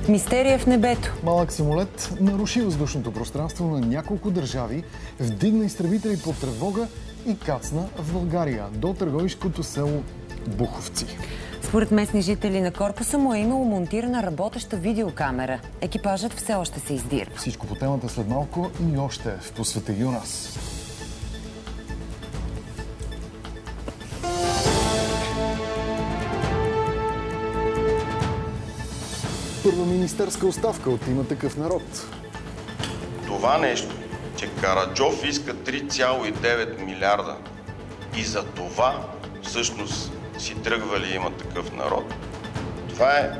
Мистерия в небето. Малък самолет наруши въздушното пространство на няколко държави, вдигна изтребители под тревога и кацна в България до търговишкото село Буховци. Според местни жители на корпуса му е имало монтирана работеща видеокамера. Екипажът все още се издира. Всичко по темата след малко и още в По света и у нас. Първа министерска оставка от Има такъв народ. Това нещо, че Караджов иска 3,9 милиарда и за това всъщност си тръгвали Има такъв народ, това е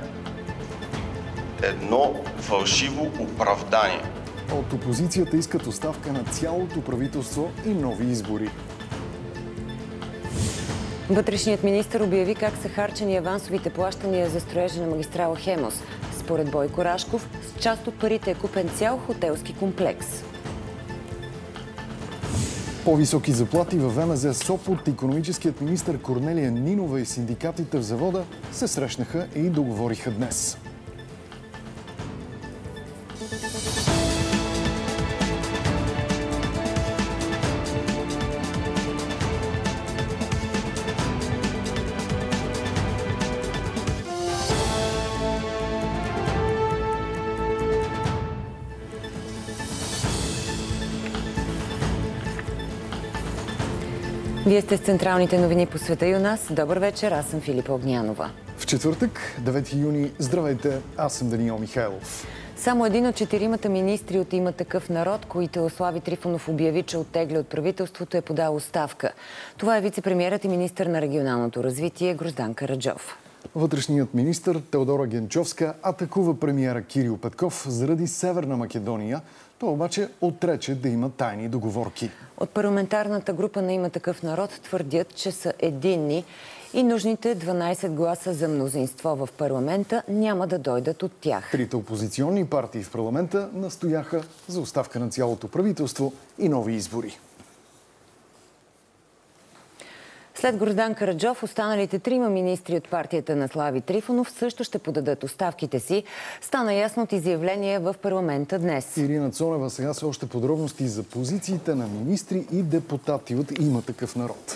едно фалшиво оправдание. От опозицията искат оставка на цялото правителство и нови избори. Вътрешният министър обяви как са харчени авансовите плащания за строежа на магистрала Хемус. Според Бойко Рашков, с част от парите е купен цял хотелски комплекс. По-високи заплати във ВМЗ Сопот, икономическият министър Корнелия Нинова и синдикатите в завода се срещнаха и договориха днес. Вие сте с централните новини по света и у нас. Добър вечер, аз съм Филипа Огнянова. В четвъртък, 9 юни, здравейте, аз съм Даниил Михайлов. Само един от 4 министри от Има такъв народ, които Слави Трифонов обяви, че оттегля от правителството, е подал оставка. Това е вице-премиерът и министър на регионалното развитие Гроздан Караджов. Вътрешният министър Теодора Генчовска атакува премиера Кирил Петков заради Северна Македония. Той обаче отрече да има тайни договорки. От парламентарната група на Има такъв народ твърдят, че са единни и нужните 12 гласа за мнозинство в парламента няма да дойдат от тях. Трите опозиционни партии в парламента настояха за оставка на цялото правителство и нови избори. След Гроздан Караджов, останалите 3 министри от партията на Слави Трифонов също ще подадат оставките си. Стана ясно от изявление в парламента днес. Ирина Цонева сега са още подробности за позициите на министри и депутати от Има такъв народ.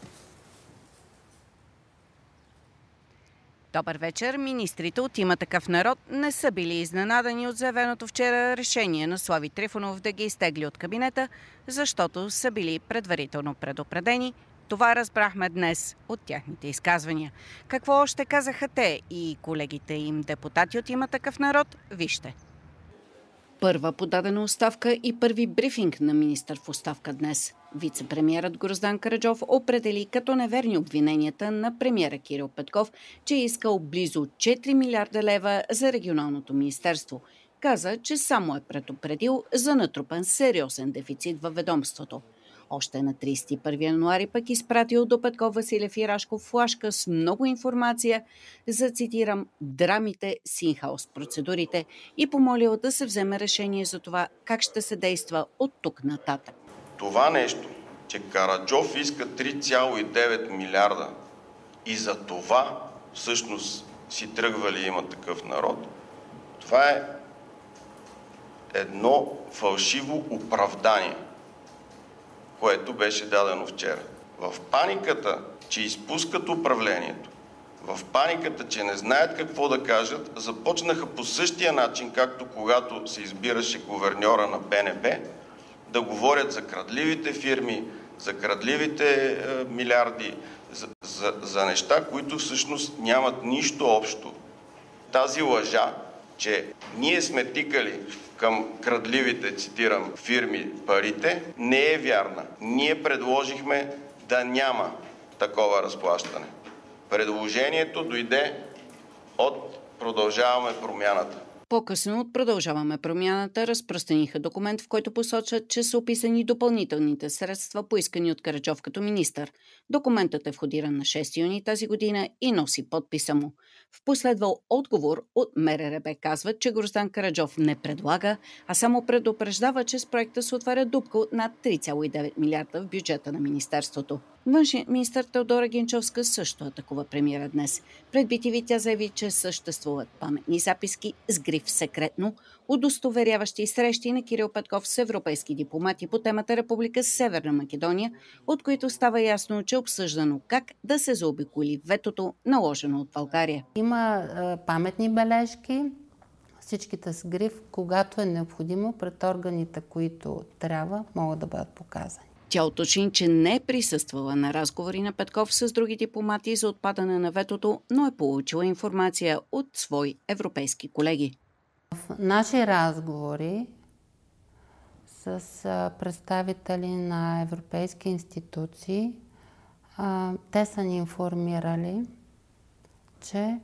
Добър вечер. Министрите от Има такъв народ не са били изненадани от заявеното вчера решение на Слави Трифонов да ги изтегли от кабинета, защото са били предварително предупредени. Това разбрахме днес от тяхните изказвания. Какво още казаха те и колегите им депутати от Има такъв народ? Вижте. Първа подадена оставка и първи брифинг на министър в оставка днес. Вице-премиерът Гроздан Караджов определи като неверни обвиненията на премиера Кирил Петков, че е искал близо 4 милиарда лева за регионалното министерство. Каза, че само е предупредил за натрупан сериозен дефицит във ведомството. Още на 31 януари пък изпратил до Петков, Василев и Рашков флашка с много информация за, цитирам, драмите с инхаус процедурите и помолил да се вземе решение за това как ще се действа от тук нататък. Това нещо, че Караджов иска 3,9 милиарда и за това всъщност си тръгвали Има такъв народ, това е едно фалшиво оправдание, което беше дадено вчера. В паниката, че изпускат управлението, в паниката, че не знаят какво да кажат, започнаха по същия начин, както когато се избираше гуверньора на БНБ, да говорят за крадливите фирми, за крадливите милиарди, за неща, които всъщност нямат нищо общо. Тази лъжа, че ние сме тикали към крадливите, цитирам, фирми парите, не е вярна. Ние предложихме да няма такова разплащане. Предложението дойде от Продължаваме промяната. По-късно от Продължаваме промяната разпространиха документ, в който посочат, че са описани допълнителните средства, поискани от Караджов като министър. Документът е входиран на 6 юни тази година и носи подписа му. В последвал отговор от МРРБ казват, че Гроздан Караджов не предлага, а само предупреждава, че с проекта се отваря дупка от над 3,9 милиарда в бюджета на министерството. Външният министър Теодора Генчовска също атакува премиера днес. Пред BTV тя заяви, че съществуват паметни записки с гриф секретно, удостоверяващи срещи на Кирил Петков с европейски дипломати по темата Република Северна Македония, от които става ясно, че е обсъждано как да се заобиколи ветото, наложено от България. Има паметни бележки, всичките с гриф, когато е необходимо пред органите, които трябва, могат да бъдат показани. Тя уточни, че не е присъствала на разговори на Петков с други дипломати за отпадане на ветото, но е получила информация от свои европейски колеги. В наши разговори с представители на европейски институции, те са ни информирали, че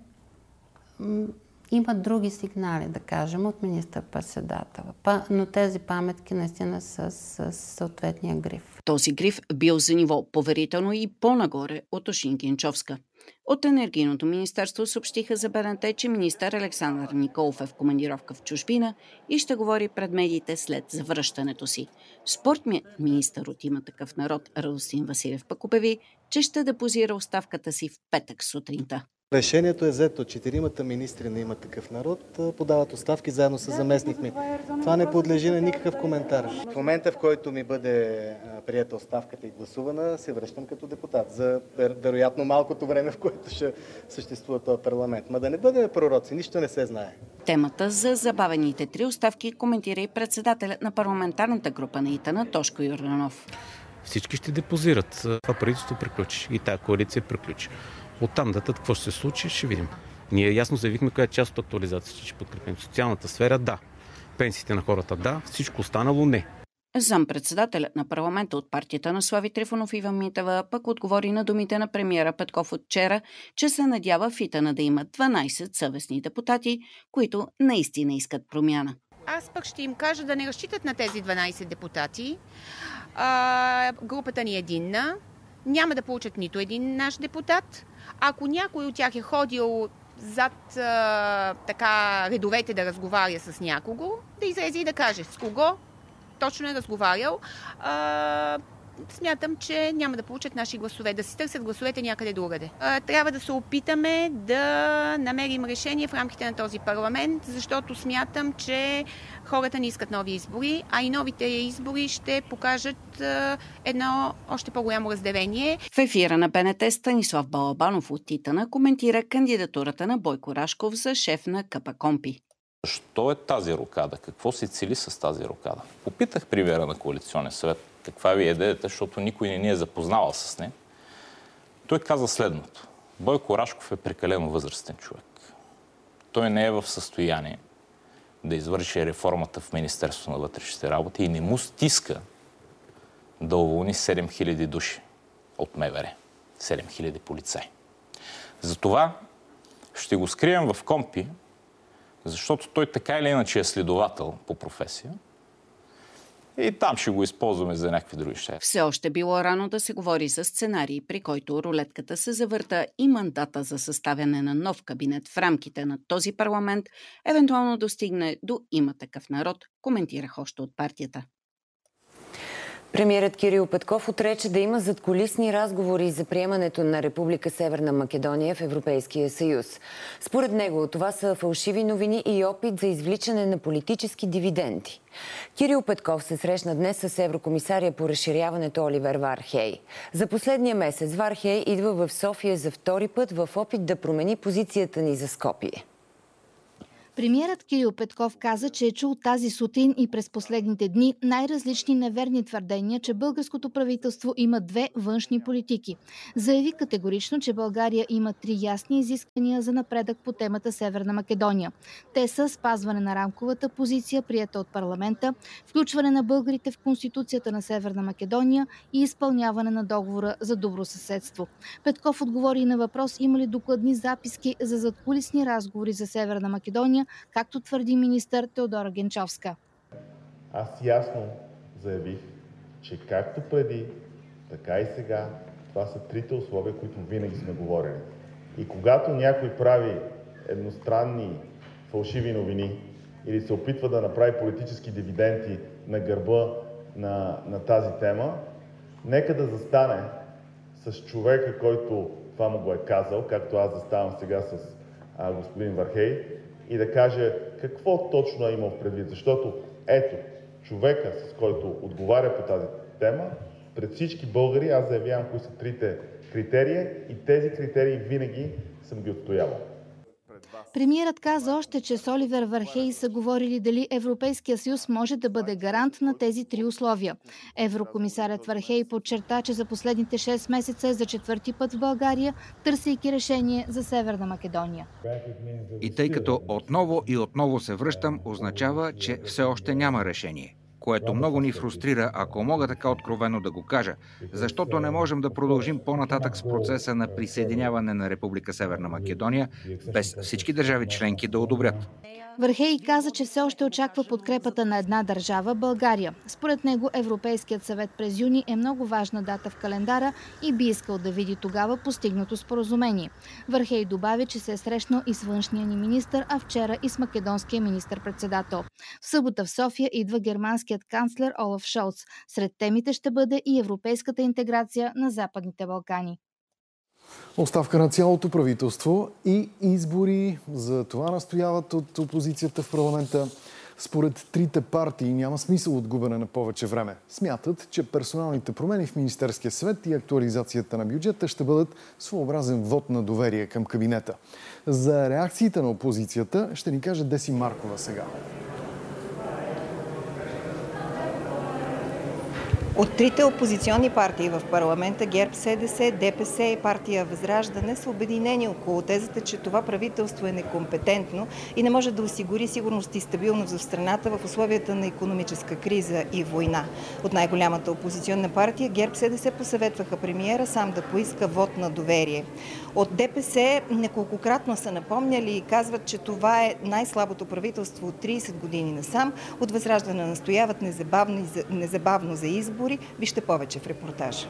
има други сигнали, да кажем, от министър-председателя. Но тези паметки наистина са с съответния гриф. Този гриф бил за ниво поверително и по-нагоре, уточни Генчовска. От Енергийното министерство съобщиха за БНТ, че министър Александър Николов е в командировка в чужбина и ще говори пред медиите след завръщането си. Спортният министър от Има такъв народ Радостин Василев пък обяви, че ще депозира оставката си в петък сутринта. Решението е взето. 4 министри на Има такъв народ подават оставки заедно с заместник ми. Това не подлежи на никакъв коментар. В момента, в който ми бъде приета оставката и гласувана, се връщам като депутат за вероятно малкото време, в което ще съществува този парламент. Ма да не бъдем пророци, нищо не се знае. Темата за забавените 3 оставки коментира и председателят на парламентарната група на ИТН Тошко Йорданов. Всички ще депозират. Това правителство приключи и тая коалиция приключи. Оттам датът какво ще се случи, ще видим. Ние ясно заявихме коя е част от актуализацията, ще подкрепим. Социалната сфера, да. Пенсиите на хората, да. Всичко останало, не. Зампредседателят на парламента от партията на Слави Трифонов Ива Митева пък отговори на думите на премиера Петков от вчера, че се надява в ИТН да има 12 съвестни депутати, които наистина искат промяна. Аз пък ще им кажа да не разчитат на тези 12 депутати. Групата ни е единна. Няма да получат нито един наш депутат. Ако някой от тях е ходил зад редовете да разговаря с някого, да излезе и да каже с кого точно е разговарял. Смятам, че няма да получат наши гласове, да си търсят гласовете някъде другаде. Трябва да се опитаме да намерим решение в рамките на този парламент, защото смятам, че хората не искат нови избори, а и новите избори ще покажат едно още по-голямо разделение. В ефира на БНТ Станислав Балабанов от ИТН коментира кандидатурата на Бойко Рашков за шеф на КПКОНПИ. Що е тази рокада? Какво се цели с тази рокада? Попитах премиера на коалиционен съвет каква ви е идеята, защото никой не ни е запознавал с нея. Той каза следното. Бойко Рашков е прекалено възрастен човек. Той не е в състояние да извърши реформата в Министерството на вътрешните работи и не му стиска да уволни 7000 души от МВР. 7000 полицаи. Затова ще го скрием в КОНПИ, защото той така или иначе е следовател по професия и там ще го използваме за някакви други неща. Все още било рано да се говори за сценарий, при който рулетката се завърта и мандата за съставяне на нов кабинет в рамките на този парламент евентуално достигне до Има такъв народ, коментирах още от партията. Премиерът Кирил Петков отрече да има задкулисни разговори за приемането на Република Северна Македония в Европейския съюз. Според него това са фалшиви новини и опит за извличане на политически дивиденти. Кирил Петков се срещна днес с еврокомисария по разширяването Оливер Вархей. За последния месец Вархей идва в София за втори път в опит да промени позицията ни за Скопие. Премиерът Кирил Петков каза, че е чул тази сутрин и през последните дни най-различни неверни твърдения, че българското правителство има 2 външни политики. Заяви категорично, че България има 3 ясни изисквания за напредък по темата Северна Македония. Те са спазване на рамковата позиция, приета от парламента, включване на българите в Конституцията на Северна Македония и изпълняване на договора за добросъседство. Петков отговори на въпрос има ли докладни записки за задкулисни разговори за Северна Македония, както твърди министър Теодора Генчовска. Аз ясно заявих, че както преди, така и сега, това са 3 условия, които винаги сме говорили. И когато някой прави едностранни фалшиви новини или се опитва да направи политически дивиденти на гърба на тази тема, нека да застане с човека, който това му го е казал, както аз заставам сега с господин Вархеи, и да каже какво точно е имал предвид. Защото ето, човека, с който отговаря по тази тема, пред всички българи аз заявявам кои са трите критерия и тези критерии винаги съм ги отстоявал. Премиерът каза още, че с Оливер Вархеи са говорили дали Европейския съюз може да бъде гарант на тези три условия. Еврокомисарят Вархеи подчерта, че за последните 6 месеца е за 4-ти път в България, търсейки решение за Северна Македония. И тъй като отново и отново се връщам, означава, че все още няма решение. Което много ни фрустрира, ако мога така откровено да го кажа, защото не можем да продължим по-нататък с процеса на присъединяване на Република Северна Македония, без всички държави членки да одобрят. Вархеи каза, че все още очаква подкрепата на една държава – България. Според него Европейският съвет през юни е много важна дата в календара и би искал да види тогава постигнато споразумение. Вархеи добави, че се е срещнал и с външния ни министър, а вчера и с македонския министър-председател. В събота в София идва германският канцлер Олаф Шолц. Сред темите ще бъде и европейската интеграция на Западните Балкани. Оставка на цялото правителство и избори. За това настояват от опозицията в парламента. Според трите партии няма смисъл от губене на повече време. Смятат, че персоналните промени в Министерския съвет и актуализацията на бюджета ще бъдат своеобразен вод на доверие към кабинета. За реакциите на опозицията ще ни каже Деси Маркова сега. От трите опозиционни партии в парламента ГЕРБ, СДС, ДПС и партия Възраждане са обединени около тезата, че това правителство е некомпетентно и не може да осигури сигурност и стабилност в страната в условията на икономическа криза и война. От най-голямата опозиционна партия ГЕРБ, СДС посъветваха премиера сам да поиска вод на доверие. От ДПС неколкократно са напомняли и казват, че това е най-слабото правителство от 30 години насам. От Възраждане настояват незабавно за избори. Вижте повече в репортажа.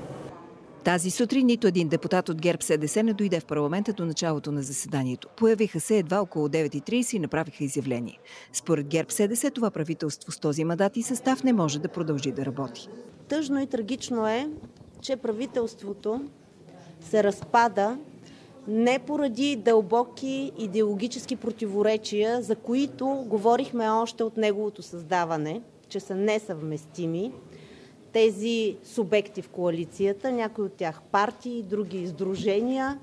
Тази сутрин нито един депутат от ГЕРБ-СДС не дойде в парламента до началото на заседанието. Появиха се едва около 9:30 и направиха изявление. Според ГЕРБ-СДС това правителство с този мандат и състав не може да продължи да работи. Тъжно и трагично е, че правителството се разпада не поради дълбоки идеологически противоречия, за които говорихме още от неговото създаване, че са несъвместими. Тези субекти в коалицията, някои от тях партии, други сдружения,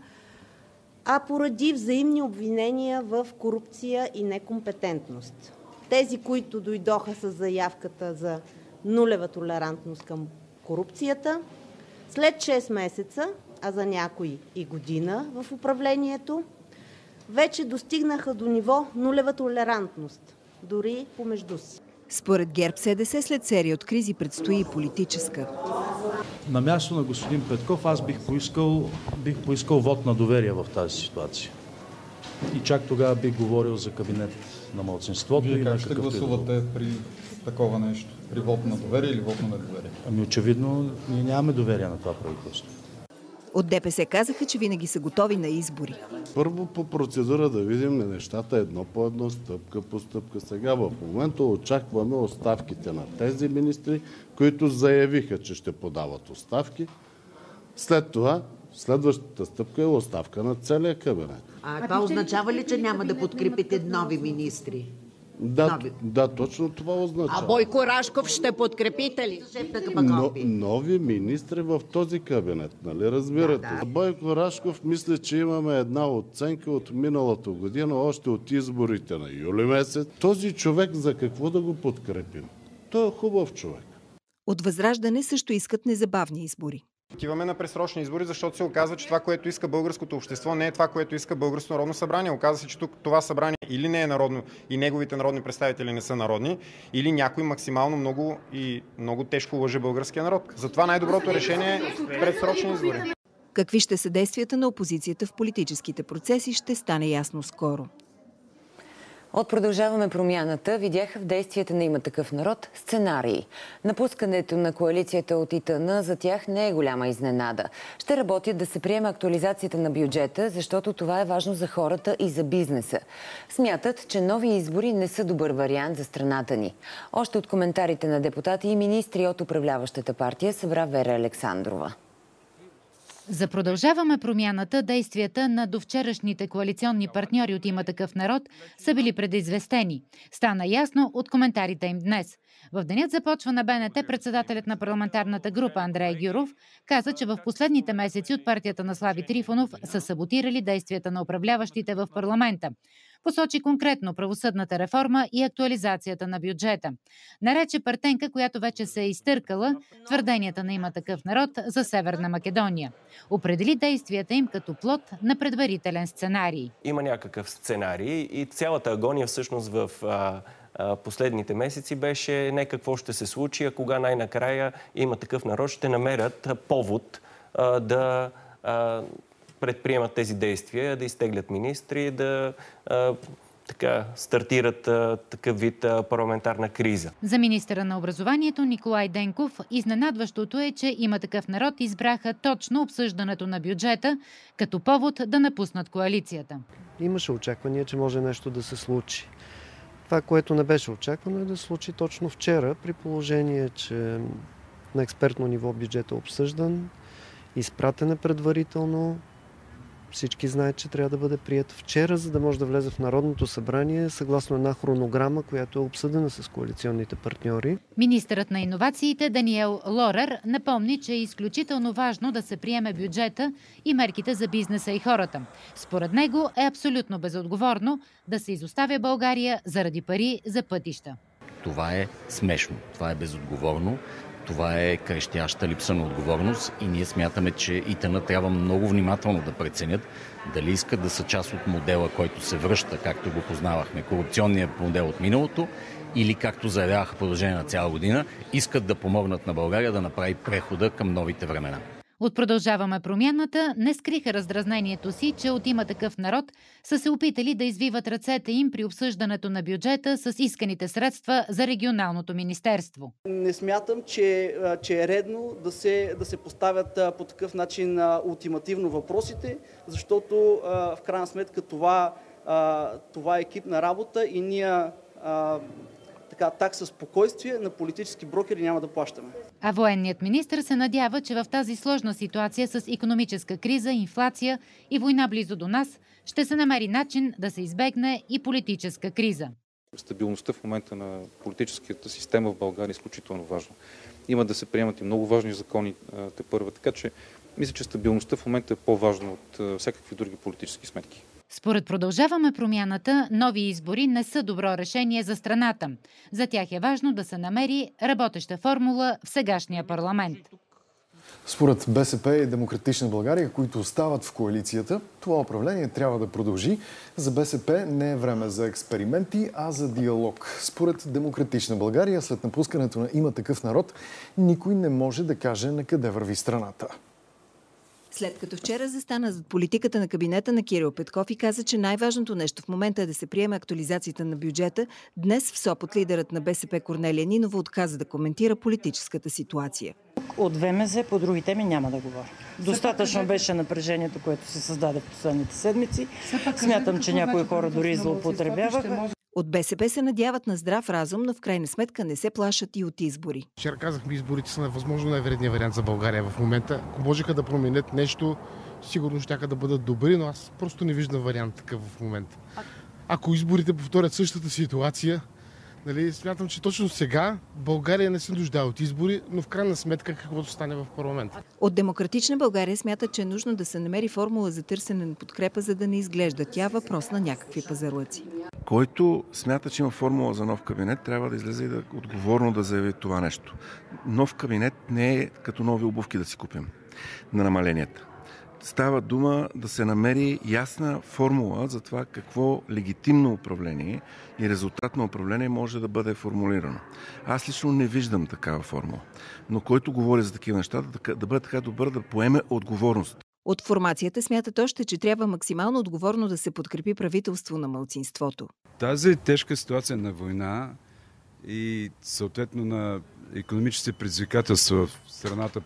а поради взаимни обвинения в корупция и некомпетентност. Тези, които дойдоха с заявката за нулева толерантност към корупцията, след 6 месеца, а за някои и година в управлението, вече достигнаха до ниво нулева толерантност, дори помежду си. Според ГЕРБ-СДС след серия от кризи предстои и политическа. На място на господин Петков аз бих поискал вод на доверие в тази ситуация. И чак тогава бих говорил за кабинет на малцинството. Вие как ще гласувате при такова нещо? При вод на доверие или вод на недоверие? Ами очевидно ние нямаме доверие на това правителство. От ДПС казаха, че винаги са готови на избори. Първо по процедура да видим нещата едно по едно, стъпка по стъпка. Сега в момента очакваме оставките на тези министри, които заявиха, че ще подават оставки. След това следващата стъпка е оставка на целия кабинет. А това означава ли, че няма да подкрепите нови министри? Да, точно това означава. А Бойко Рашков ще подкрепите ли? Нови министри в този кабинет, нали разбирате? Да. Бойко Рашков мисля, че имаме една оценка от миналата година, още от изборите на юли месец. Този човек за какво да го подкрепим? Той е хубав човек. От Възраждане също искат незабавни избори. Отиваме на предсрочни избори, защото се оказва, че това, което иска българското общество, не е това, което иска българското народно събрание. Оказва се, че тук това събрание или не е народно и неговите народни представители не са народни, или някой максимално много тежко лъже българския народ. Затова най-доброто решение е предсрочни избори. Какви ще са действията на опозицията в политическите процеси, ще стане ясно скоро. От Продължаваме промяната видяха в действията на Има такъв народ сценарии. Напускането на коалицията от ИТН за тях не е голяма изненада. Ще работят да се приеме актуализацията на бюджета, защото това е важно за хората и за бизнеса. Смятат, че нови избори не са добър вариант за страната ни. Още от коментарите на депутати и министри от управляващата партия събра Вера Александрова. За Продължаваме промяната, действията на довчерашните коалиционни партньори от Има такъв народ са били предизвестени. Стана ясно от коментарите им днес. В денят започва на БНТ председателят на парламентарната група Андрей Гюров каза, че в последните месеци от партията на Слави Трифонов са саботирали действията на управляващите в парламента. Посочи конкретно правосъдната реформа и актуализацията на бюджета. Нарече партенка, която вече се е изтъркала твърденията на Има такъв народ за Северна Македония. Определи действията им като плод на предварителен сценарий. Има някакъв сценарий и цялата агония всъщност в последните месеци беше не какво ще се случи, а кога най-накрая Има такъв народ ще намерят повод да предприемат тези действия, да изтеглят министри, да стартират такъв вид парламентарна криза. За министъра на образованието Николай Денков изненадващото е, че Има такъв народ избраха точно обсъждането на бюджета като повод да напуснат коалицията. Имаше очаквания, че може нещо да се случи. Това, което не беше очаквано, е да се случи точно вчера, при положение, че на експертно ниво бюджет е обсъждан, изпратен е предварително. Всички знаят, че трябва да бъде прият вчера, за да може да влезе в Народното събрание, съгласно една хронограма, която е обсъдена с коалиционните партньори. Министърът на иновациите Даниел Лорер напомни, че е изключително важно да се приеме бюджета и мерките за бизнеса и хората. Според него е абсолютно безотговорно да се изоставя България заради пари за пътища. Това е смешно, това е безотговорно. Това е крещяща липса на отговорност и ние смятаме, че ИТН трябва много внимателно да преценят дали искат да са част от модела, който се връща, както го познавахме, корупционният модел от миналото, или както заявяваха в продължение на цяла година, искат да помогнат на България да направи прехода към новите времена. От Продължаваме промяната не скриха раздразнението си, че от Има такъв народ са се опитали да извиват ръцете им при обсъждането на бюджета с исканите средства за регионалното министерство. Не смятам, че е редно да се поставят по такъв начин ултимативно въпросите, защото в крайна сметка това е екипна работа и ние такса спокойствие на политически брокери няма да плащаме. А военният министър се надява, че в тази сложна ситуация с икономическа криза, инфлация и война близо до нас, ще се намери начин да се избегне и политическа криза. Стабилността в момента на политическата система в България е изключително важна. Има да се приемат и много важни закони тепърва, така че мисля, че стабилността в момента е по-важна от всякакви други политически сметки. Според Продължаваме промяната, нови избори не са добро решение за страната. За тях е важно да се намери работеща формула в сегашния парламент. Според БСП и Демократична България, които остават в коалицията, това управление трябва да продължи. За БСП не е време за експерименти, а за диалог. Според Демократична България, след напускането на Има такъв народ, никой не може да каже на къде върви страната. След като вчера застана зад политиката на кабинета на Кирил Петков и каза, че най-важното нещо в момента е да се приеме актуализацията на бюджета, днес в Сопот лидерът на БСП Корнелия Нинова отказа да коментира политическата ситуация. От ВМЗ по други теми няма да говоря. Достатъчно беше напрежението, което се създаде в последните седмици. Смятам, че някои хора дори злоупотребяваха. От БСП се надяват на здрав разум, но в крайна сметка не се плашат и от избори. Вчера казахме, изборите са възможно най-вредният вариант за България в момента. Ако можеха да променят нещо, сигурно щяха да бъдат добри, но аз просто не виждам вариант такъв в момента. Ако изборите повторят същата ситуация, смятам, че точно сега България не се нуждае от избори, но в крайна сметка каквото стане в парламента. От Демократична България смятат, че е нужно да се намери формула за търсене на подкрепа, за да не изглежда тя въпрос на някакви пазарлъци. Който смята, че има формула за нов кабинет, трябва да излезе и да отговорно да заяви това нещо. Нов кабинет не е като нови обувки да си купим на намаленията. Става дума да се намери ясна формула за това какво легитимно управление и резултат на управление може да бъде формулирано. Аз лично не виждам такава формула, но който говори за такива неща, да бъде така добър да поеме отговорност. От формацията смятат още, че трябва максимално отговорно да се подкрепи правителство на малцинството. Тази тежка ситуация на война и съответно на икономически предизвикателства в страната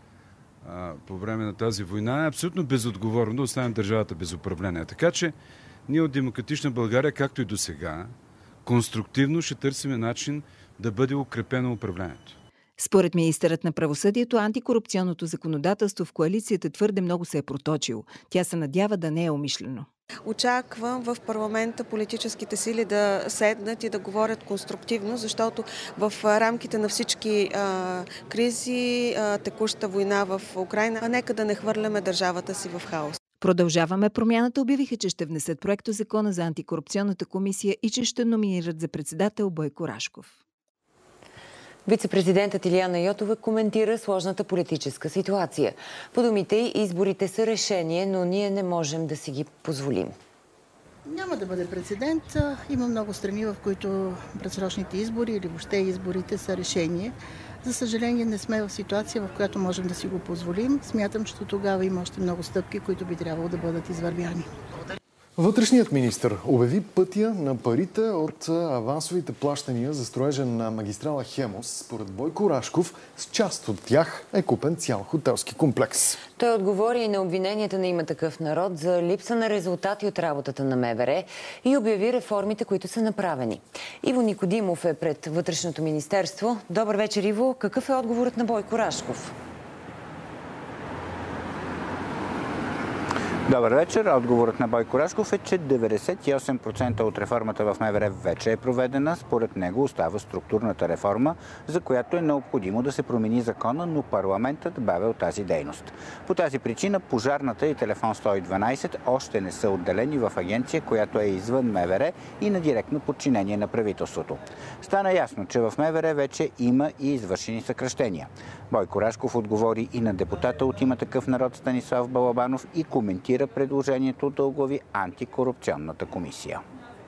по време на тази война е абсолютно безотговорно да оставим държавата без управление. Така че ние от Демократична България, както и до сега, конструктивно ще търсим начин да бъде укрепено управлението. Според министърът на правосъдието, антикорупционното законодателство в коалицията твърде много се е проточило. Тя се надява да не е умишлено. Очаквам в парламента политическите сили да седнат и да говорят конструктивно, защото в рамките на всички кризи, текуща война в Украйна, нека да не хвърляме държавата си в хаос. Продължаваме промяната обявиха, че ще внесат проектозакона за антикорупционната комисия и че ще номинират за председател Бойко Рашков. Вице-президентът Илияна Йотова коментира сложната политическа ситуация. По думите й, изборите са решение, но ние не можем да си ги позволим. Няма да бъде прецедент. Има много страни, в които предсрочните избори или въобще изборите са решение. За съжаление, не сме в ситуация, в която можем да си го позволим. Смятам, че до тогава има още много стъпки, които би трябвало да бъдат извървяни. Вътрешният министър обяви пътя на парите от авансовите плащания за строежа на магистрала Хемус. Според Бойко Рашков, с част от тях е купен цял хотелски комплекс. Той отговори и на обвиненията на Има такъв народ за липса на резултати от работата на МВР и обяви реформите, които са направени. Иво Никодимов е пред Вътрешното министерство. Добър вечер, Иво. Какъв е отговорът на Бойко Рашков? Добър вечер. Отговорът на Бойко Рашков е, че 98% от реформата в МВР вече е проведена. Според него остава структурната реформа, за която е необходимо да се промени закона, но парламентът бавя от тази дейност. По тази причина пожарната и телефон 112 още не са отделени в агенция, която е извън МВР и на директно подчинение на правителството. Стана ясно, че в МВР вече има и извършени съкращения. Бойко Рашков отговори и на депутата от Има такъв народ Станислав Балабанов и коментира предложението да оглави антикорупционната комисия.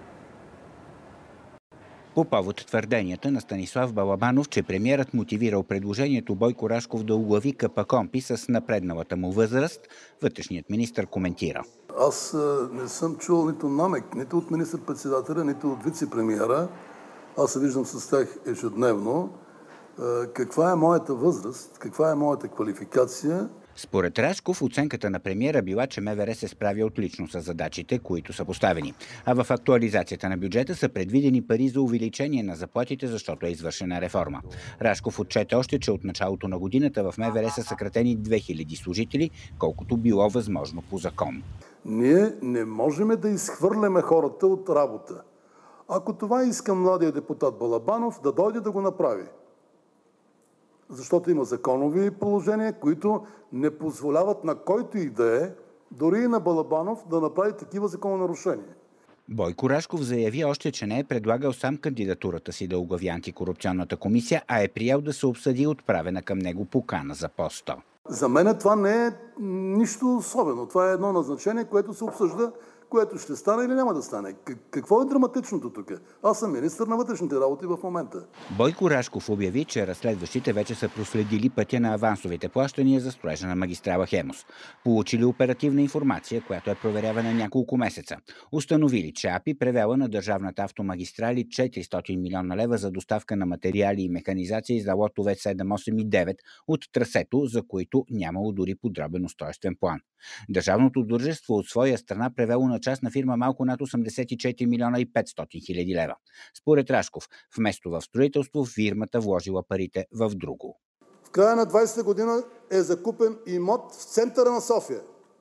По повод твърденията на Станислав Балабанов, че премиерът мотивирал предложението Бойко Рашков да оглави КПКОНПИ с напредналата му възраст, вътрешният министър коментира. Аз не съм чул нито намек, нито от министър-председателя, нито от вице-премиера. Аз се виждам с тях ежедневно. Каква е моята възраст, каква е моята квалификация. Според Рашков, оценката на премиера била, че МВР се справя отлично с задачите, които са поставени. А в актуализацията на бюджета са предвидени пари за увеличение на заплатите, защото е извършена реформа. Рашков отчете още, че от началото на годината в МВР са съкратени 2000 служители, колкото било възможно по закон. Ние не можем да изхвърляме хората от работа. Ако това иска младия депутат Балабанов, да дойде да го направи. Защото има законови положения, които не позволяват на който и да е, дори и на Балабанов, да направи такива закононарушения. Бойко Рашков заяви още, че не е предлагал сам кандидатурата си да оглави антикорупционната комисия, а е приял да се обсъди отправена към него покана за поста. За мен това не е нищо особено. Това е едно назначение, което се обсъжда, което ще стане или няма да стане. Какво е драматичното тук? Аз съм министър на вътрешните работи в момента. Бойко Рашков обяви, че разследващите вече са проследили пътя на авансовите плащания за строежа на магистрала Хемус. Получили оперативна информация, която е проверявана няколко месеца. Установили, че АПИ превела на държавната автомагистрали 400 милиона лева за доставка на материали и механизации за лотове 7, 8 и 9 от трасето, за които нямало дори подробен устройствен план. Държавното дружество от своя страна превело на частна фирма малко над 84 милиона и 500 хиляди лева. Според Рашков, вместо в строителство, фирмата вложила парите в друго. В края на 20-та година е закупен имот в центъра на София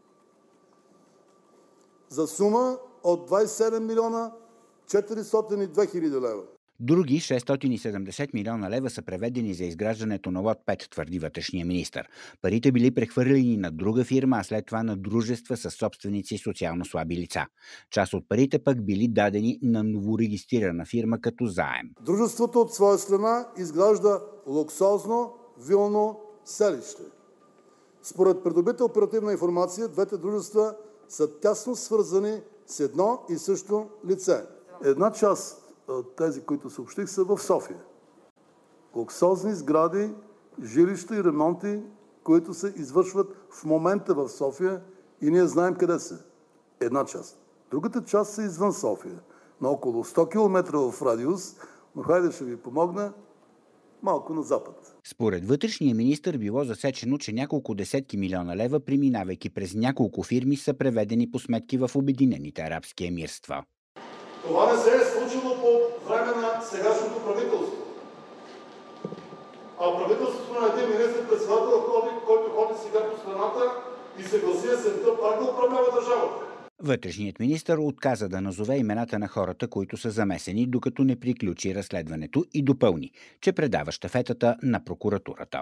за сума от 27 милиона 402 хиляди лева. Други 670 милиона лева са преведени за изграждането на лот 5, твърди вътрешния министър. Парите били прехвърлени на друга фирма, а след това на дружества с собственици социално слаби лица. Част от парите пък били дадени на новорегистрирана фирма като заем. Дружеството от своя страна изгражда луксозно вилно селище. Според придобита оперативна информация, двете дружества са тясно свързани с едно и също лице. Една част от тези, които съобщих, са в София. Луксозни сгради, жилища и ремонти, които се извършват в момента в София и ние знаем къде са. Една част. Другата част са извън София. На около 100 км в радиус, но хайде ще ви помогна малко на запад. Според вътрешния министър било засечено, че няколко десетки милиона лева, преминавайки през няколко фирми, са преведени по сметки в Обединените арабски емирства. Това не се е случило по време на сегашното правителство. а правителството на един министър-председател, който ходи сега по страната и се гласи есента, пак да управлява държавата. Вътрешният министър отказа да назове имената на хората, които са замесени, докато не приключи разследването и допълни, че предава щафетата на прокуратурата.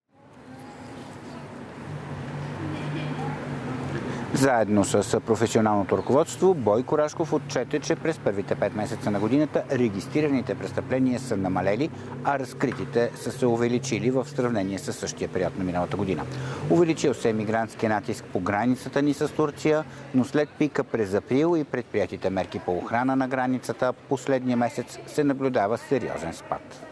Заедно с професионалното ръководство, Бойко Рашков отчете, че през първите 5 месеца на годината регистрираните престъпления са намалели, а разкритите са се увеличили в сравнение с същия период на миналата година. Увеличил се мигрантския натиск по границата ни с Турция, но след пика през април и предприятите мерки по охрана на границата, последния месец се наблюдава сериозен спад.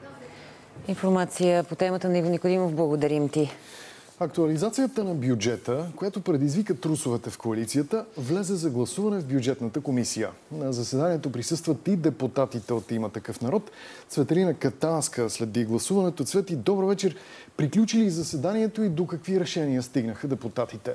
Информация по темата на Иво Никодимов. Благодарим ти. Актуализацията на бюджета, която предизвика трусовете в коалицията, влезе за гласуване в бюджетната комисия. На заседанието присъстват и депутатите от Има такъв народ. Цветелина Катанска следи гласуването. Цвети, добър вечер. Приключи ли заседанието и до какви решения стигнаха депутатите?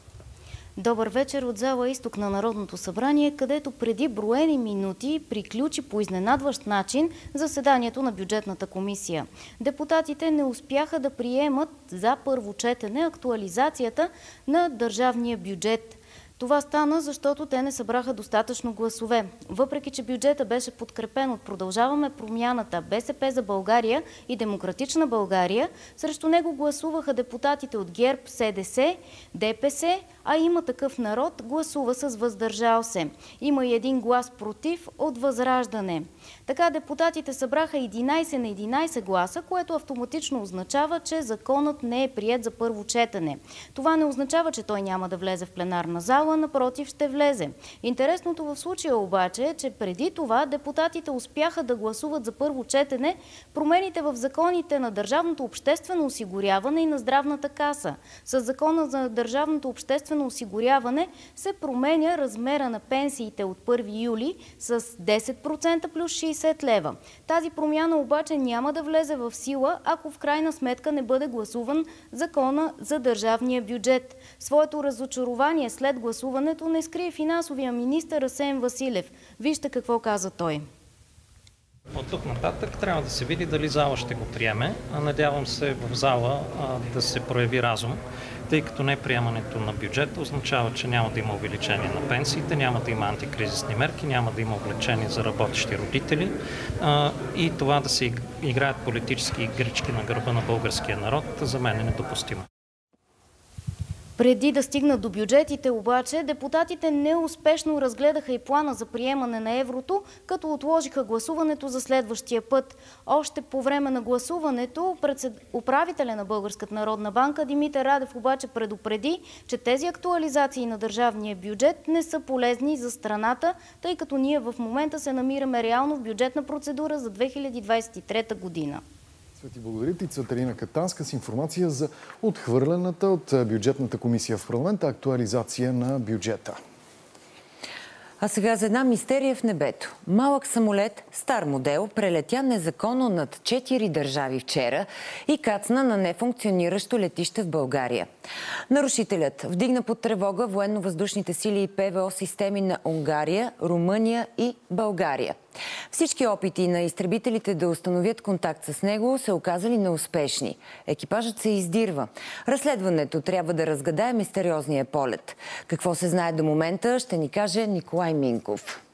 Добър вечер от зала Изток на Народното събрание, където преди броени минути приключи по изненадващ начин заседанието на бюджетната комисия. Депутатите не успяха да приемат за първо четене актуализацията на държавния бюджет. Това стана, защото те не събраха достатъчно гласове. Въпреки че бюджета беше подкрепен от Продължаваме промяната, БСП за България и Демократична България, срещу него гласуваха депутатите от ГЕРБ, СДС, ДПС, а Има такъв народ гласува с въздържал се. Има и един глас против от Възраждане. Така депутатите събраха 11 на 11 гласа, което автоматично означава, че законът не е приет за първо четене. Това не означава, че той няма да влезе в пленарна зала, напротив ще влезе. Интересното в случая обаче е, че преди това депутатите успяха да гласуват за първо четене промените в законите на държавното обществено осигуряване и на здравната каса. С закона за държавното обществено осигуряване се променя размера на пенсиите от 1 юли с 10% плюс 60 лева. Тази промяна обаче няма да влезе в сила, ако в крайна сметка не бъде гласуван закона за държавния бюджет. Своето разочарование след гласуването не скрие финансовия министър Асен Василев. Вижте какво каза той. От тук нататък трябва да се види дали зала ще го приеме. Надявам се в зала да се прояви разум, тъй като неприемането на бюджета означава, че няма да има увеличение на пенсиите, няма да има антикризисни мерки, няма да има облегчение за работещи родители и това да се играят политически игрички на гърба на българския народ за мен е недопустимо. Преди да стигнат до бюджетите обаче, депутатите неуспешно разгледаха и плана за приемане на еврото, като отложиха гласуването за следващия път. Още по време на гласуването управителя на Българската народна банка Димитър Радев обаче предупреди, че тези актуализации на държавния бюджет не са полезни за страната, тъй като ние в момента се намираме реално в бюджетна процедура за 2023 година. Цвети, благодаря ти. Цветелина Катанска с информация за отхвърлената от бюджетната комисия в парламента актуализация на бюджета. А сега за една мистерия в небето. Малък самолет, стар модел, прелетя незаконно над 4 държави вчера и кацна на нефункциониращо летище в България. Нарушителят вдигна под тревога военно-въздушните сили и ПВО системи на Унгария, Румъния и България. Всички опити на изтребителите да установят контакт с него се оказали неуспешни. Екипажът се издирва. Разследването трябва да разгадае мистериозния полет. Какво се знае до момента, ще ни каже Николай Минков.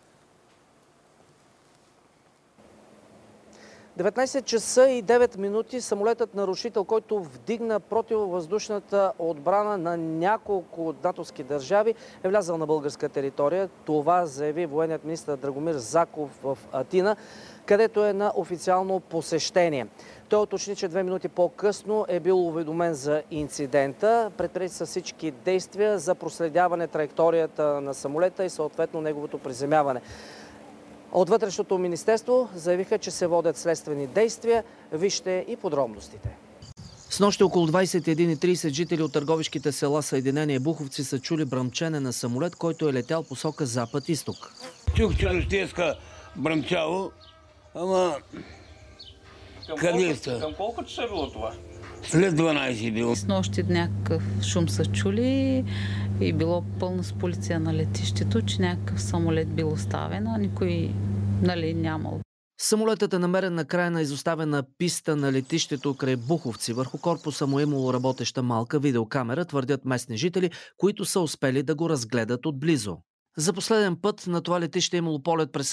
19 часа и 9 минути самолетът нарушител, който вдигна противовъздушната отбрана на няколко натовски държави, е влязъл на българска територия. Това заяви военният министър Драгомир Заков в Атина, където е на официално посещение. Той уточни, че 2 минути по-късно е бил уведомен за инцидента. Предприети са всички действия за проследяване траекторията на самолета и съответно неговото приземяване. От Вътрешното министерство заявиха, че се водят следствени действия. Вижте и подробностите. Снощи около 21:30 жители от търговишките села Съединение Буховци са чули бръмчене на самолет, който е летял посока запад-исток. Чух, че нощеска бръмчало, ама къде сте? Към колко часа е било това? След 12 било. Снощи някакъв шум са чули и било пълно с полиция на летището, че някакъв самолет бил оставен, а никой нямал. Самолетът е намерен на края на изоставена писта на летището край Буховци. Върху корпуса му е имало работеща малка видеокамера, твърдят местни жители, които са успели да го разгледат отблизо. За последен път на това летище е имало полет през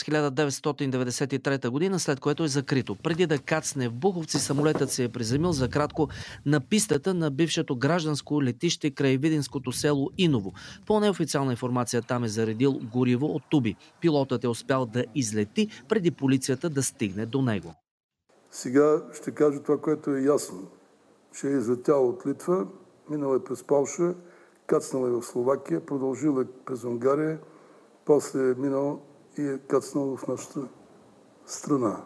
1993 година, след което е закрито. Преди да кацне в Буховци, самолетът се е приземил за кратко на пистата на бившето гражданско летище край видинското село Иново. По неофициална информация там е заредил гориво от туби. Пилотът е успял да излети преди полицията да стигне до него. Сега ще кажа това, което е ясно. Че е излетял от Литва, минал е през Полша, кацнал е в Словакия, продължил е през Унгария, после е минал и е кацнал в нашата страна.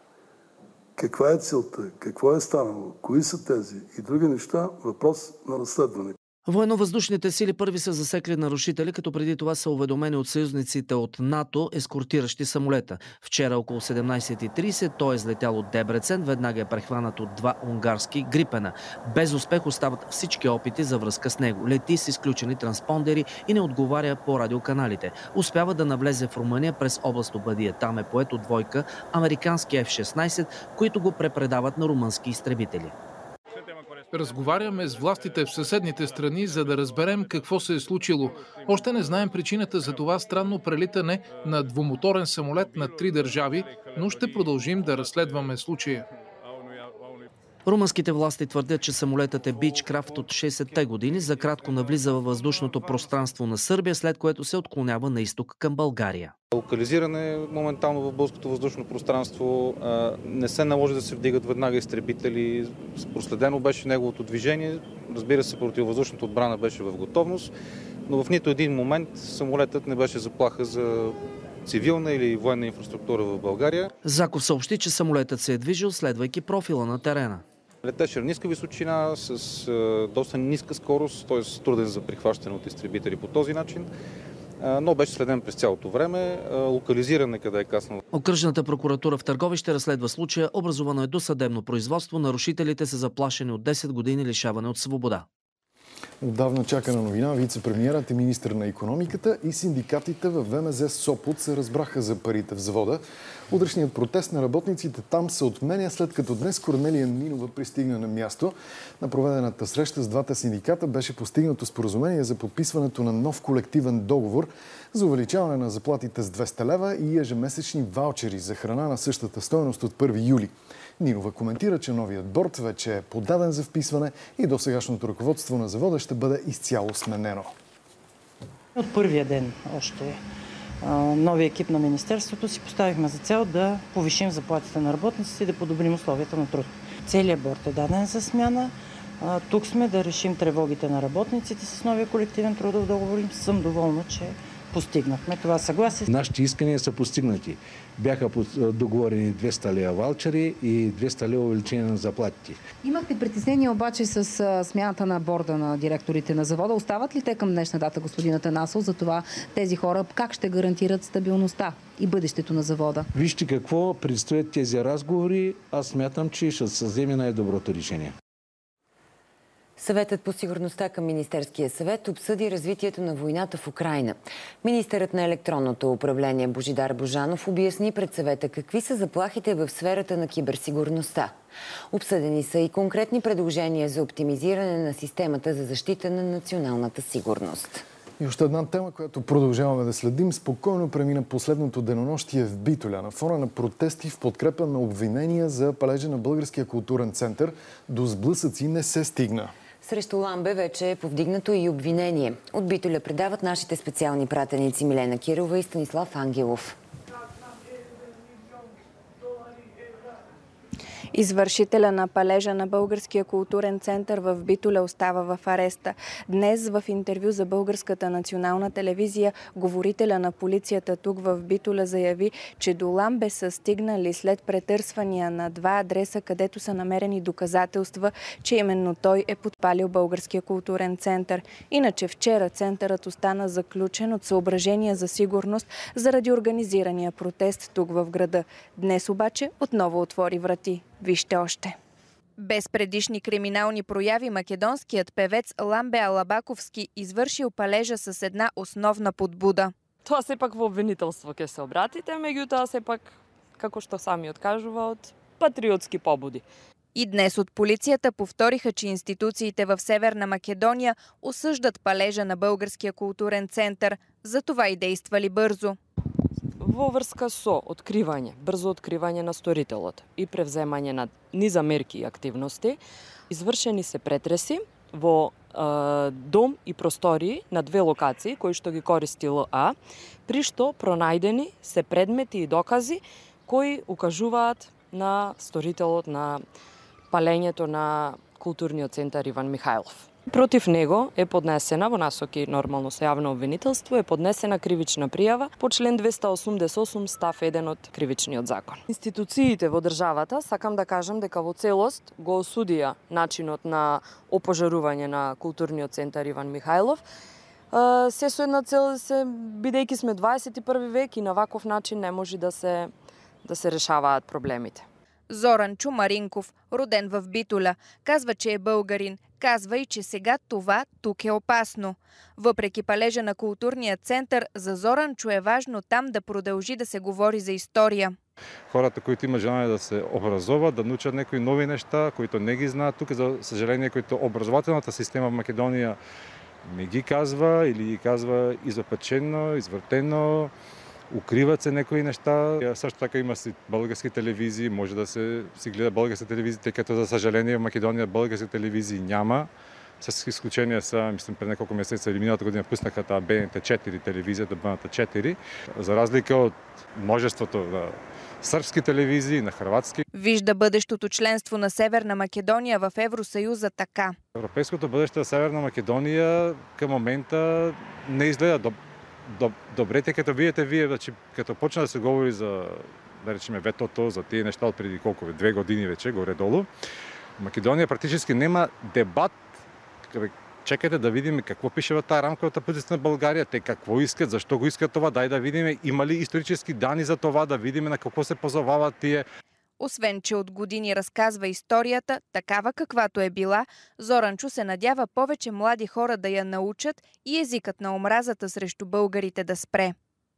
Каква е целта? Какво е станало? Кои са тези? И други неща? Въпрос на разследване. Военновъздушните сили първи са засекли нарушители, като преди това са уведомени от съюзниците от НАТО, ескортиращи самолета. Вчера около 17:30 той е излетял от Дебрецен, веднага е прехванат от 2 унгарски Грипена. Без успех остават всички опити за връзка с него. Лети с изключени транспондери и не отговаря по радиоканалите. Успява да навлезе в Румъния през област Обадия. Там е поет от двойка американски F-16, които го препредават на румънски изтребители. Разговаряме с властите в съседните страни, за да разберем какво се е случило. Още не знаем причината за това странно прелитане на двумоторен самолет на 3 държави, но ще продължим да разследваме случая. Румънските власти твърдят, че самолетът е Бичкрафт от 60-те години, за кратко навлиза във въздушното пространство на Сърбия, след което се отклонява на изток към България. Локализиране моментално в българското въздушно пространство, не се наложи да се вдигат веднага изтребители, проследено беше неговото движение, разбира се, противовъздушната отбрана беше в готовност, но в нито един момент самолетът не беше заплаха за цивилна или военна инфраструктура в България. Заков съобщи, че самолетът се е движил, следвайки профила на терена. Летеше на ниска височина, с доста ниска скорост, т.е. труден за прихващане от изтребители по този начин, но беше следен през цялото време, локализиран къде е каснал. Окръжната прокуратура в Търговище разследва случая, образувано е досъдебно производство, нарушителите са заплашени от 10 години лишаване от свобода. Отдавна чакана новина, вице-премиерът и министър на икономиката и синдикатите в ВМЗ Сопот се разбраха за парите в завода. Утрешният протест на работниците там се отменя, след като днес Корнелия Нинова пристигна на място. На проведената среща с двата синдиката беше постигнато споразумение за подписването на нов колективен договор за увеличаване на заплатите с 200 лева и ежемесечни ваучери за храна на същата стойност от 1 юли. Нинова коментира, че новият борд вече е подаден за вписване и досегашното ръководство на завода ще бъде изцяло сменено. От първия ден още новия екип на Министерството си поставихме за цел да повишим заплатите на работниците и да подобрим условията на труд. Целият борд е даден за смяна. Тук сме да решим тревогите на работниците с новия колективен трудов договор. Съм доволна, че постигнахме това съгласие. Нашите искания са постигнати. Бяха договорени 200 лева ваучери и 200 лева увеличение на заплатите. Имахте притеснение обаче с смяната на борда на директорите на завода. Остават ли те към днешна дата, господин Атанасов, за това тези хора как ще гарантират стабилността и бъдещето на завода? Вижте какво предстоят тези разговори. Аз смятам, че ще се вземе най-доброто решение. Съветът по сигурността към Министерския съвет обсъди развитието на войната в Украйна. Министърът на електронното управление Божидар Божанов обясни пред съвета какви са заплахите в сферата на киберсигурността. Обсъдени са и конкретни предложения за оптимизиране на системата за защита на националната сигурност. И още една тема, която продължаваме да следим. Спокойно премина последното денонощие в Битоля на фона на протести в подкрепа на обвинения за палежа на Българския културен център. До сблъсъци не се стигна. Срещу Ламбе вече е повдигнато и обвинение. От Битоля предават нашите специални пратеници Милена Кирова и Станислав Ангелов. Извършителя на палежа на Българския културен център в Битоля остава в ареста. Днес в интервю за Българската национална телевизия говорителя на полицията тук в Битоля заяви, че до Ламбе са стигнали след претърсвания на 2 адреса, където са намерени доказателства, че именно той е подпалил Българския културен център. Иначе вчера центърът остана заключен от съображения за сигурност заради организирания протест тук в града. Днес обаче отново отвори врати. Вижте още. Без предишни криминални прояви македонският певец Ламбе Алабаковски извършил палежа с една основна подбуда. Тоа сепак во обвинителство ќе се обратите, меѓутоа сепак како што самиот кажува, од патриотски побуди. И днес от полицията повториха, че институциите в Северна Македония осъждат палежа на Българския културен център, затова и действали бързо. Во врска со брзо откривање на сторителот и превземање на низа мерки и активности, извршени се претреси во дом и простории на 2 локации кои што ги користи ЛА, при што пронајдени се предмети и докази кои укажуваат на сторителот на палењето на културниот центар Иван Михајлов. Против него е поднесена, во насоки нормално со јавно обвинителство, е поднесена кривична пријава по член 288 став 1 од Кривичниот закон. Институциите во државата, сакам да кажам дека во целост го осудија начинот на опожарување на културниот центар Иван Михајлов. Се со една цел, бидејќи сме 21 век и на ваков начин не може да се решаваат проблемите. Зоран Чумаринков, роден в Битоля, казва, че е българин. Казва и, че сега това тук е опасно. Въпреки палежа на културния център, за Зоранчо е важно там да продължи да се говори за история. Хората, които имат желание да се образоват, да научат някои нови неща, които не ги знаят тук, за съжаление, които образователната система в Македония не ги казва или ги казва изопачено, извъртено. Укриват се някои неща. Също така има си български телевизии, може да си гледа български телевизии, тъй като за съжаление в Македония български телевизии няма. С изключение са, мислим, пред няколко месеца или миналата година пуснаха тази БНТ-4 телевизията, БНТ-4, за разлика от множеството на сръбски телевизии, на хърватски. Вижда бъдещото членство на Северна Македония в Евросъюза така. Европейското бъдеще на Северна Македония към момента не изгледа добре, тъй като видите вие, като почна да се говори за, да речем, ветото, за тези неща от преди колко, 2 години вече, горе-долу, Македония практически няма дебат. Чекайте да видим какво пише в тази рамковата позиция на България, те какво искат, защо го искат това, дай да видим има ли исторически данни за това, да видим на какво се позовават тия. Освен, че от години разказва историята, такава каквато е била, Зоранчо се надява повече млади хора да я научат и езикът на омразата срещу българите да спре.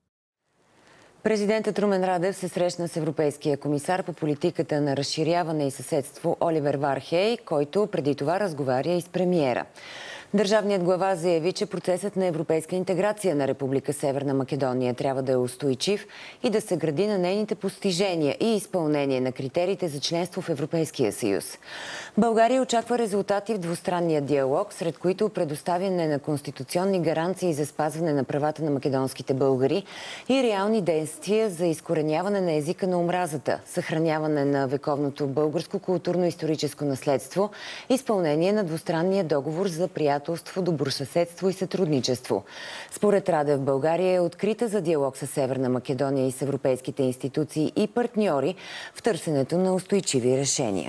Президентът Румен Радев се срещна с европейския комисар по политиката на разширяване и съседство Оливер Вархей, който преди това разговаря и с премиера. Държавният глава заяви, че процесът на европейска интеграция на Република Северна Македония трябва да е устойчив и да се гради на нейните постижения и изпълнение на критериите за членство в Европейския съюз. България очаква резултати в двустранния диалог, сред които предоставяне на конституционни гаранции за спазване на правата на македонските българи и реални действия за изкореняване на езика на омразата, съхраняване на вековното българско културно-историческо наследство, изпълнение на двустранния договор за приятелство, добросъседство и сътрудничество. Според Радев, България е открита за диалог с Северна Македония и с европейските институции и партньори в търсенето на устойчиви решения.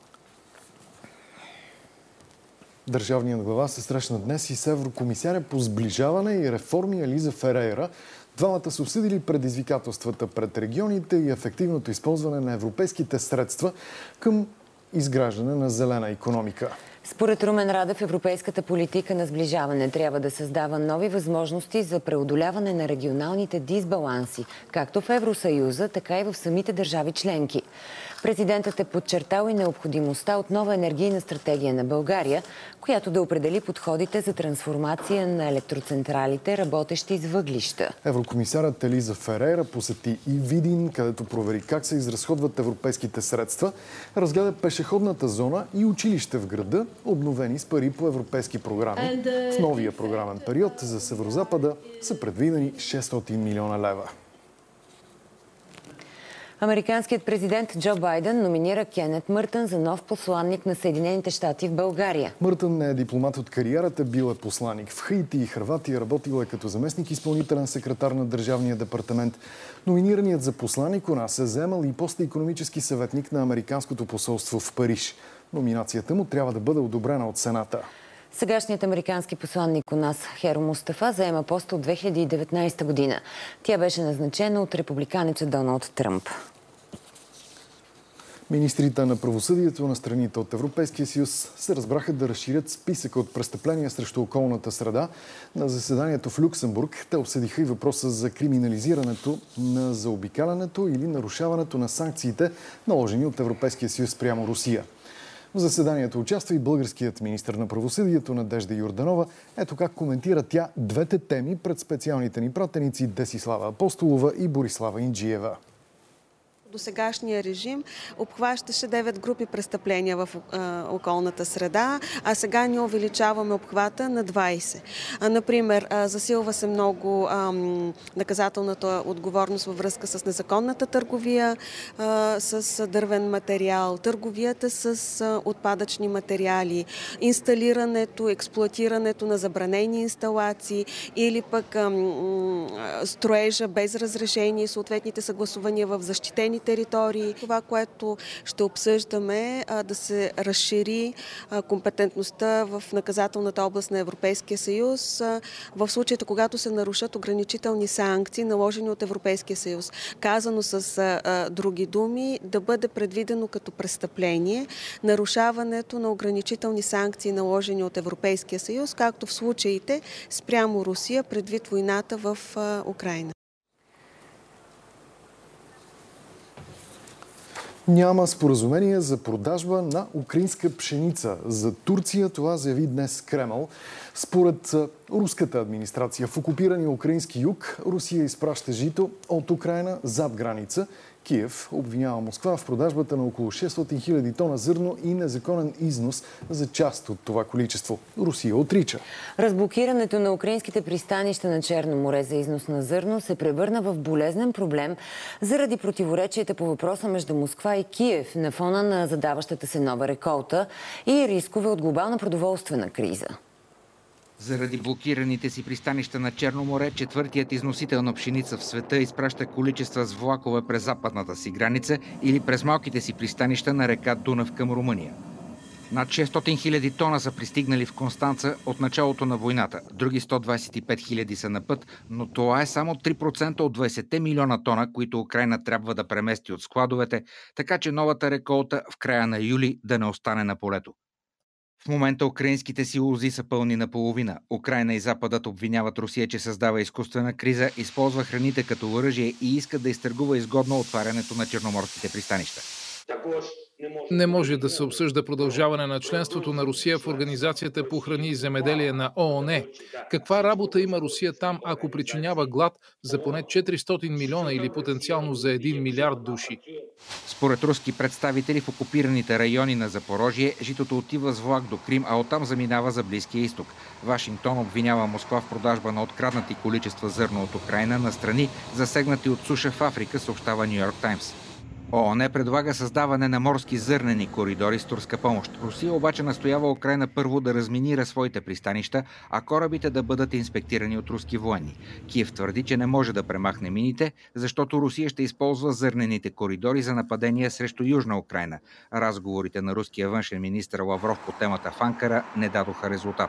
Държавният глава се срещна днес и с еврокомисаря по сближаване и реформи Елиза Ферейра. Двамата са обсъдили предизвикателствата пред регионите и ефективното използване на европейските средства към изграждане на зелена икономика. Според Румен Радев, европейската политика на сближаване трябва да създава нови възможности за преодоляване на регионалните дисбаланси, както в Евросъюза, така и в самите държави членки. Президентът е подчертал и необходимостта от нова енергийна стратегия на България, която да определи подходите за трансформация на електроцентралите, работещи с въглища. Еврокомисарът Елиза Ферейра посети и Видин, където провери как се изразходват европейските средства, разгледа пешеходната зона и училище в града, обновени с пари по европейски програми. В новия програмен период за Северозапада са предвидени 600 милиона лева. Американският президент Джо Байден номинира Кенет Мъртън за нов посланник на Съединените щати в България. Мъртън не е дипломат от кариерата, бил е посланник в Хаити и Хърватия, работил е като заместник изпълнителен секретар на Държавния департамент. Номинираният за посланник у нас е заемал и поста икономически съветник на Американското посолство в Париж. Номинацията му трябва да бъде одобрена от Сената. Сегашният американски посланник у нас Херо Мустафа заема поста от 2019 година. Тя беше назначена от републиканеца Доналд Тръмп. Министрите на правосъдието на страните от Европейския съюз се разбраха да разширят списъка от престъпления срещу околната среда. На заседанието в Люксембург те обсъдиха и въпроса за криминализирането на заобикалянето или нарушаването на санкциите, наложени от Европейския съюз спрямо Русия. В заседанието участва и българският министър на правосъдието Надежда Йорданова. Ето как коментира тя двете теми пред специалните ни пратеници Десислава Апостолова и Борислава Инджиева. Досегашния режим обхващаше 9 групи престъпления в околната среда, а сега ние увеличаваме обхвата на 20. Например, засилва се много наказателната отговорност във връзка с незаконната търговия с дървен материал, търговията с отпадъчни материали, инсталирането, експлоатирането на забранени инсталации или пък строежа без разрешение, съответните съгласувания в защитени територии. Това, което ще обсъждаме, да се разшири компетентността в наказателната област на Европейския съюз в случаите, когато се нарушат ограничителни санкции, наложени от Европейския съюз. Казано с други думи, да бъде предвидено като престъпление нарушаването на ограничителни санкции, наложени от Европейския съюз, както в случаите спрямо Русия предвид войната в Украйна. Няма споразумение за продажба на украинска пшеница. За Турция това заяви днес Кремъл. Според руската администрация в окупирания украински юг, Русия изпраща жито от Украйна зад граница. Киев обвинява Москва в продажбата на около 600 000 тона зърно и незаконен износ за част от това количество. Русия отрича. Разблокирането на украинските пристанища на Черно море за износ на зърно се превърна в болезнен проблем заради противоречията по въпроса между Москва и Киев на фона на задаващата се нова реколта и рискове от глобална продоволствена криза. Заради блокираните си пристанища на Черно море, четвъртият износител на пшеница в света изпраща количества с влакове през западната си граница или през малките си пристанища на река Дунав към Румъния. Над 600 000 тона са пристигнали в Констанца от началото на войната. Други 125 000 са на път, но това е само 3% от 20 милиона тона, които Украйна трябва да премести от складовете, така че новата реколта в края на юли да не остане на полето. В момента украинските силози са пълни наполовина. Украйна и Западът обвиняват Русия, че създава изкуствена криза, използва храните като оръжие и искат да изтъргува изгодно отварянето на черноморските пристанища. Не може да се обсъжда продължаване на членството на Русия в Организацията по храни и земеделие на ООН. Каква работа има Русия там, ако причинява глад за поне 400 милиона или потенциално за 1 милиард души? Според руски представители в окупираните райони на Запорожие, житото отива с влак до Крим, а оттам заминава за Близкия изток. Вашингтон обвинява Москва в продажба на откраднати количества зърно от Украйна на страни, засегнати от суша в Африка, съобщава Ню Йорк Таймс. ООН предлага създаване на морски зърнени коридори с турска помощ. Русия обаче настоява Украйна първо да разминира своите пристанища, а корабите да бъдат инспектирани от руски военни. Киев твърди, че не може да премахне мините, защото Русия ще използва зърнените коридори за нападения срещу Южна Украйна. Разговорите на руския външен министър Лавров по темата в Анкара не дадоха резултат.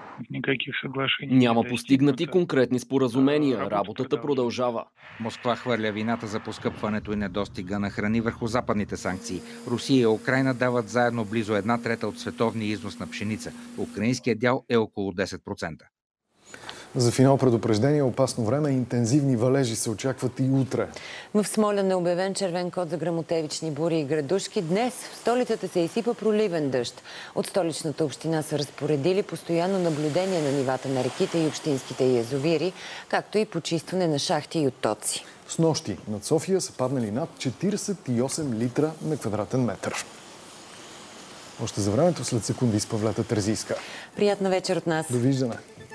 Няма постигнати конкретни споразумения. Работата продължава. Москва хвърля вината за поскъпването и недостига на храни върху западните санкции. Русия и Украйна дават заедно близо 1/3 от световния износ на пшеница. Украинският дял е около 10%. За финал предупреждение, опасно време, интензивни валежи се очакват и утре. В Смолян е обявен червен код за гръмотевични бури и градушки. Днес в столицата се изсипа проливен дъжд. От столичната община са разпоредили постоянно наблюдение на нивата на реките и общинските язовири, както и почистване на шахти и оттоци. С нощи над София са паднали над 48 литра на квадратен метър. Още за времето след секунди с Павлета Терзийска. Приятна вечер от нас. Довиждане.